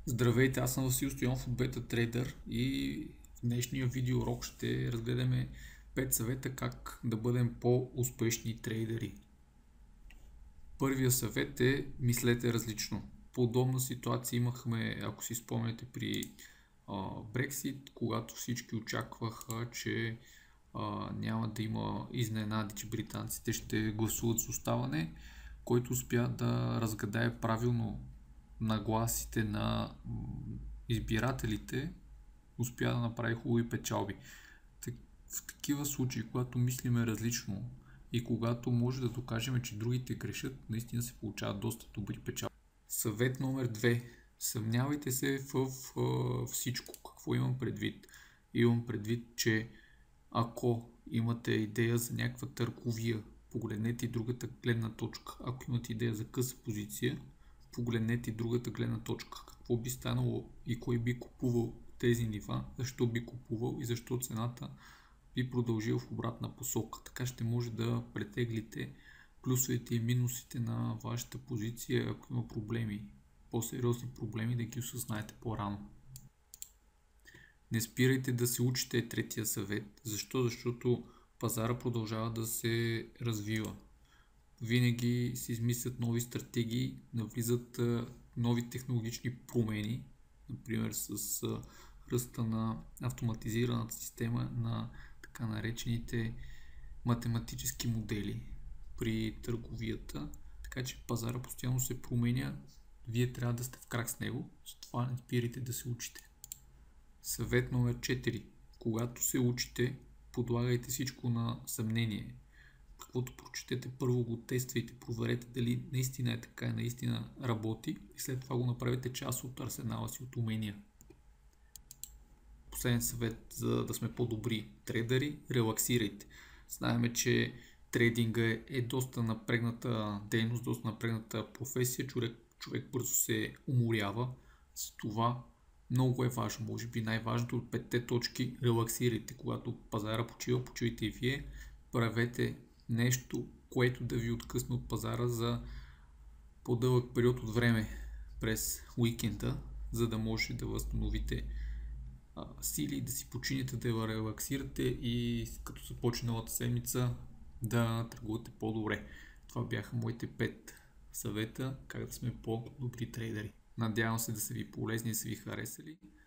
Здравейте, аз съм Васил Стоянов от BetaTrader и в днешния видеоурок ще разгледаме 5 съвета как да бъдем по-успешни трейдери. Първия съвет е: мислете различно. Подобна ситуация имахме, ако си спомняте, при Brexit, когато всички очакваха, че няма да има изненади, че британците ще гласуват с оставане, който успя да разгадае правилно нагласите на избирателите, успя да направи хубави печалби. В такива случаи, когато мислиме различно и когато може да докажем, че другите грешат, наистина се получават доста добри печалби. Съвет номер 2. Съмнявайте се в всичко. Какво имам предвид? Имам предвид, че ако имате идея за някаква търговия, погледнете и другата гледна точка. Ако имате идея за къса позиция, погледнете и другата гледна точка. Какво би станало и кой би купувал тези нива, защо би купувал и защо цената би продължил в обратна посока. Така ще може да претеглите плюсовете и минусите на вашата позиция, ако има проблеми, по-сериозни проблеми, да ги осъзнаете по-рано. Не спирайте да се учите, третия съвет. Защо? Защото пазара продължава да се развива. Винаги се измислят нови стратегии, навлизат нови технологични промени, например с ръста на автоматизираната система на така наречените математически модели при търговията. Така че пазара постоянно се променя, вие трябва да сте в крак с него, затова не спирайте да се учите. Съвет номер 4. Когато се учите, подлагайте всичко на съмнение. Каквото прочетете, първо го тествайте, проверете дали наистина е така и наистина работи и след това го направите част от арсенала си от умения. Последен съвет, за да сме по-добри трейдери: релаксирайте. Знаем, че трейдинга е доста напрегната дейност, доста напрегната професия, човек бързо се уморява, за това много е важно, може би най-важното от 5 точки: релаксирайте. Когато пазара почива, почивайте и вие, правете нещо, което да ви откъсне от пазара за по-дълъг период от време през уикенда, за да можете да възстановите сили, да си починете, да релаксирате и като започне новата седмица да търгувате по-добре. Това бяха моите 5 съвета как да сме по-добри трейдери. Надявам се да са ви полезни и са ви харесали.